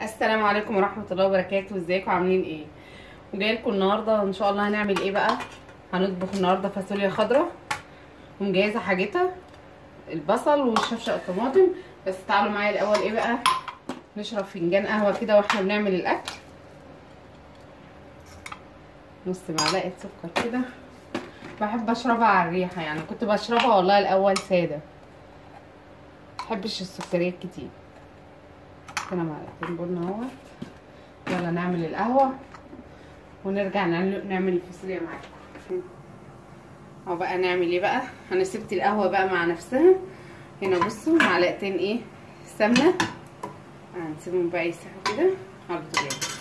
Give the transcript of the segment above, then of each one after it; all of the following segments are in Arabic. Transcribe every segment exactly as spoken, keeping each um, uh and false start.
السلام عليكم ورحمه الله وبركاته. ازيكم عاملين ايه؟ وجاي لكم النهارده ان شاء الله هنعمل ايه بقى. هنطبخ النهارده فاصوليا خضراء ومجهزه حاجتها البصل والشفشق الطماطم. بس تعالوا معايا الاول ايه بقى، نشرب فنجان قهوه كده واحنا بنعمل الاكل. نص معلقه سكر كده، بحب اشربها على الريحه، يعني كنت بشربها والله الاول ساده، محبش السكريات كتير. هنا معلقتين بن اهوت. يلا نعمل القهوه ونرجع نعمل الفاصوليا معاكم. اهو بقى نعمل ايه بقى. انا سبت القهوه بقى مع نفسها. هنا بصوا معلقتين ايه سمنه، هنسيبهم بقى يسيحوا كده على البوتاجاز.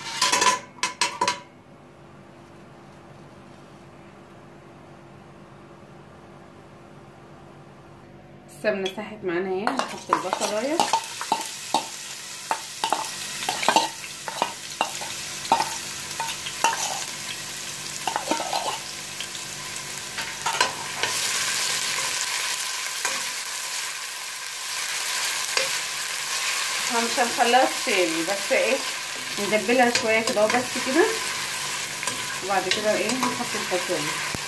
السمنه ساحت معانا اهي. هنحط البصلايه مش هنخليها تسيل، بس ايه ندبلها شويه كده وبس كده، وبعد كده ايه نحط الفاصوليا.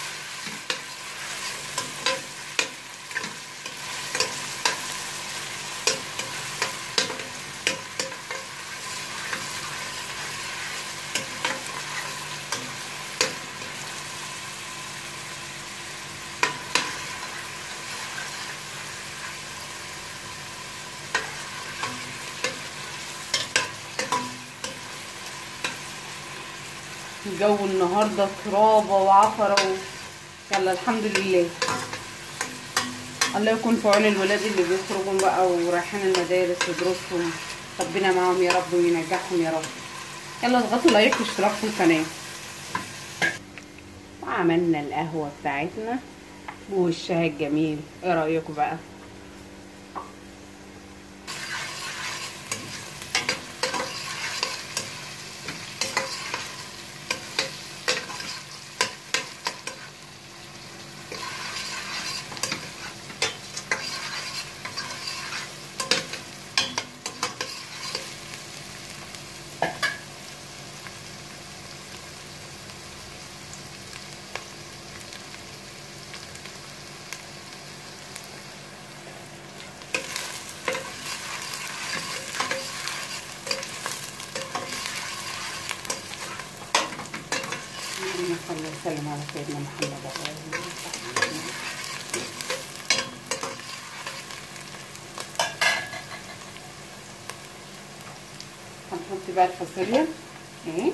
الجو النهارده ترابه وعفره و... يلا الحمد لله. الله يكون في عون الولاد اللي بيخرجوا بقى ورايحين المدارس ودروسهم، ربنا معاهم يا رب وينجحهم يا رب. يلا اضغطوا لايك واشتراك في القناه. وعملنا القهوه بتاعتنا بوشها الجميل، ايه رايكم بقى؟ صلى الله وسلم على سيدنا محمد وعلى اله وصحبه. هنحط بقى الفاصوليا اهي.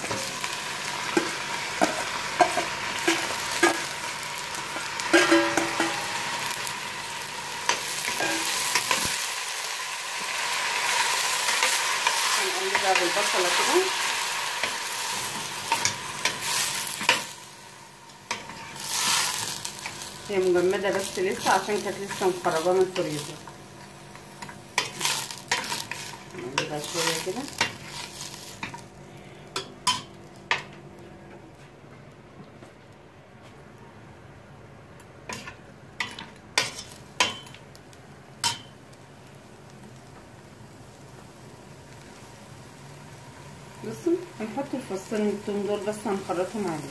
هنقلبها بالبصله كده. هي مجمده بس لسه عشان كانت لسه مخرجاه من الفريزر. نقلبها شويه كده. بصوا هنحط الفصين التوم دول بس هنخرطهم عليه.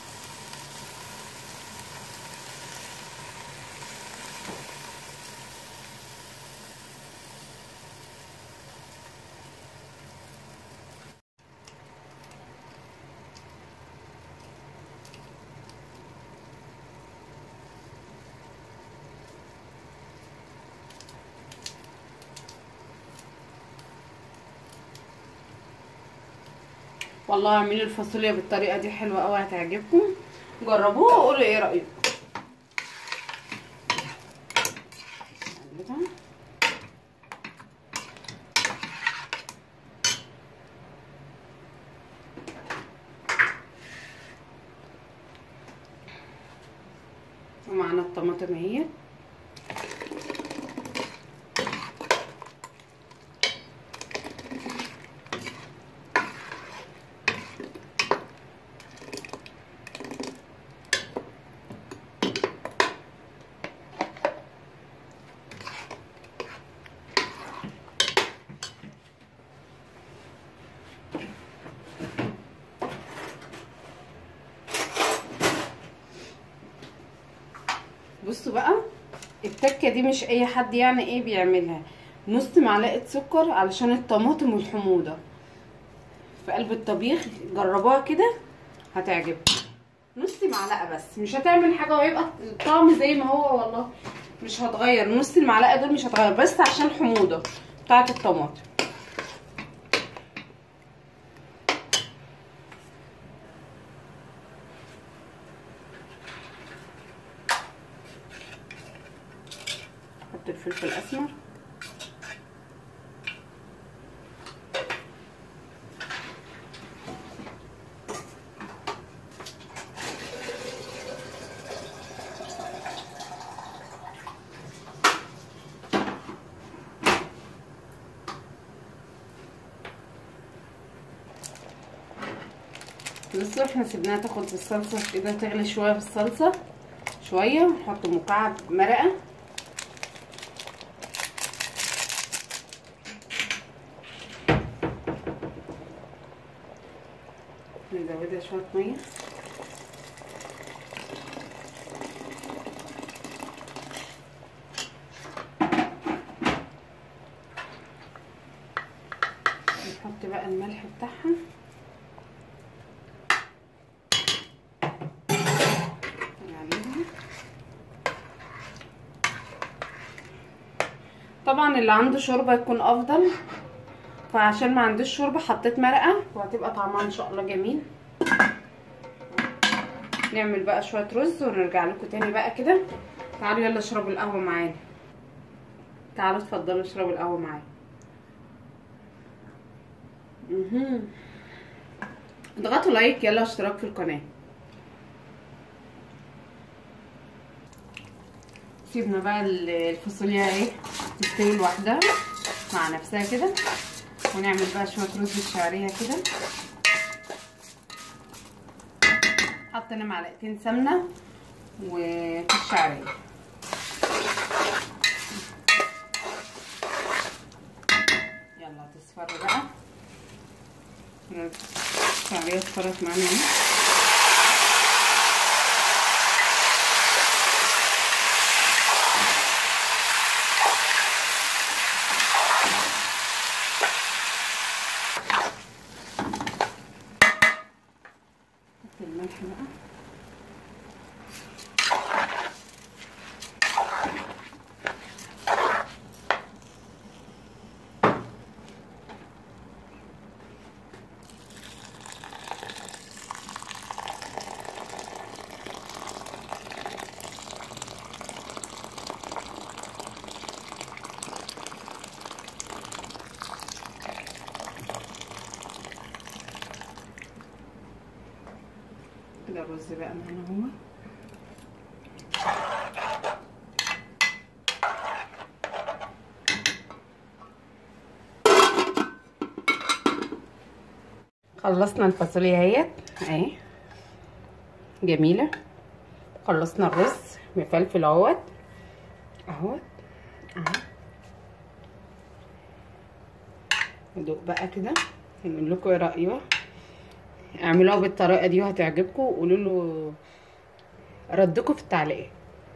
والله اعملوا الفاصوليا بالطريقه دي حلوه قوي، هتعجبكم. جربوها وقولوا ايه رايكم. ومعنا الطماطم اهي. بصوا بقى التكه دي مش اي حد يعني ايه بيعملها. نص معلقه سكر علشان الطماطم والحموضه في قلب الطبيخ، جربوها كده هتعجبكم. نص معلقه بس، مش هتعمل حاجه وهيبقى الطعم زي ما هو، والله مش هتغير. نص المعلقه دول مش هتغير، بس عشان الحموضه بتاعه الطماطم. حط الفلفل الاسمر، بصوا احنا سيبناها تاخد في الصلصه كده، تغلي شويه في الصلصه شويه، ونحط مكعب مرقه، نزودها شويه ميه، نحط بقى الملح بتاعها، طبعا اللي عنده شوربه يكون افضل، فعشان ما عنديش شوربه حطيت مرقه وهتبقى طعمها ان شاء الله جميل. نعمل بقى شويه رز ونرجع لكم تاني بقى كده. تعالوا يلا اشربوا القهوه معانا، تعالوا اتفضلوا اشربوا القهوه معايا. اها اضغطوا لايك يلا، اشتراك في القناه. سيبنا بقى الفاصوليا اهي تستوي لوحدها مع نفسها كده، ونعمل بقى شويه رز بالشعريه كده. حطينا معلقتين سمنه وفي الشعريه، يلا هتصفر بقى. الشعريه اصفرت معانا اهي. الملح بقى، كده الرز بقى معانا هو. خلصنا الفاصوليا اهيت اهي جميله. خلصنا الرز بفلفل اهوت اهوت اهو. ندوق بقى كده ونقول لكم ايه رايكم. اعملوها بالطريقه دي وهتعجبكم، وقولوا له ردكم في التعليقات.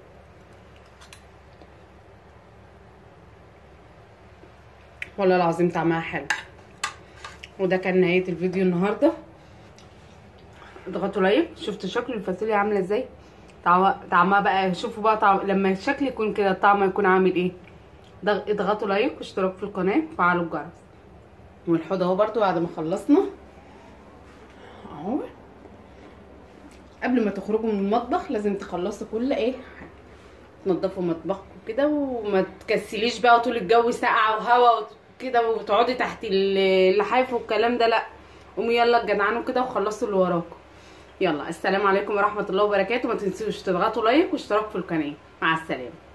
والله العظيم طعمها حلو. وده كان نهايه الفيديو النهارده. اضغطوا لايك. شفتوا شكل الفاصوليا عامله ازاي؟ طعمها بقى شوفوا بقى طعم لما الشكل يكون كده الطعم يكون عامل ايه. اضغطوا لايك واشتراك في القناه وفعلوا الجرس. والحوض اهو برده بعد ما خلصنا اهو. قبل ما تخرجوا من المطبخ لازم تخلصوا كل ايه حاجه، تنضفوا مطبخكم كده، وما تكسليش بقى طول الجو ساقعه وهوا كده وتقعدي تحت اللحاف والكلام ده، لا قوموا يلا اتجدعنوا كده وخلصوا اللي وراكم. يلا السلام عليكم ورحمه الله وبركاته. ما تنسوش تضغطوا لايك واشتراك في القناه. مع السلامه.